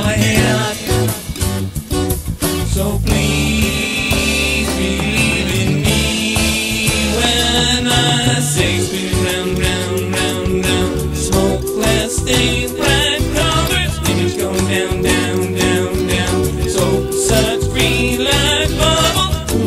Galahad. So please believe in me when I say spin round, round, round, round. Smoke glass stains, bright colors, image going down, down, down, down. So such green like bubble.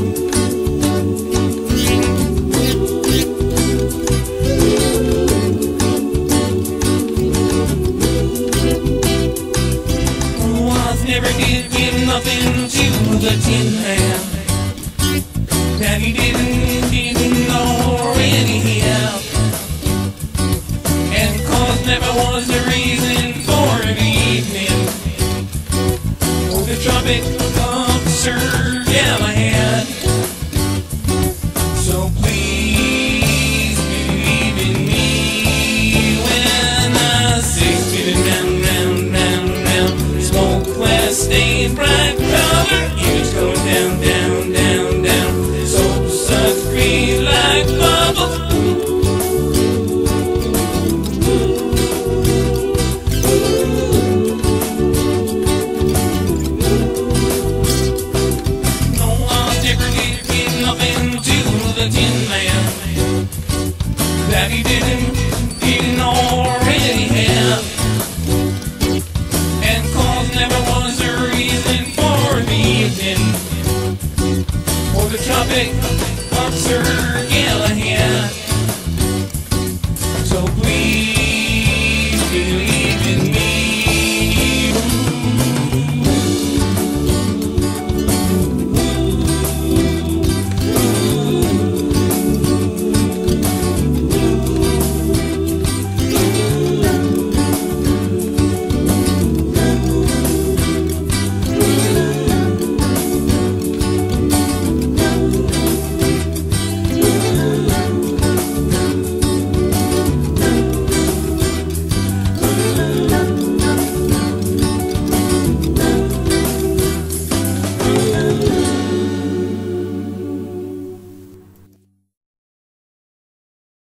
Never did give nothing to the Tin Man that he didn't already have, and cause never was a reason for the evening. Oh, the Tropic of Sir Galahad. So please believe in me when I say spinning round, round, round, round. Smoke glass stained bright color, image going down, down, down, down. So such green like bubble. No, I'll never give nothing to the Tin Man that he didn't already have. Never was a reason for the evening, or the Tropic of Sir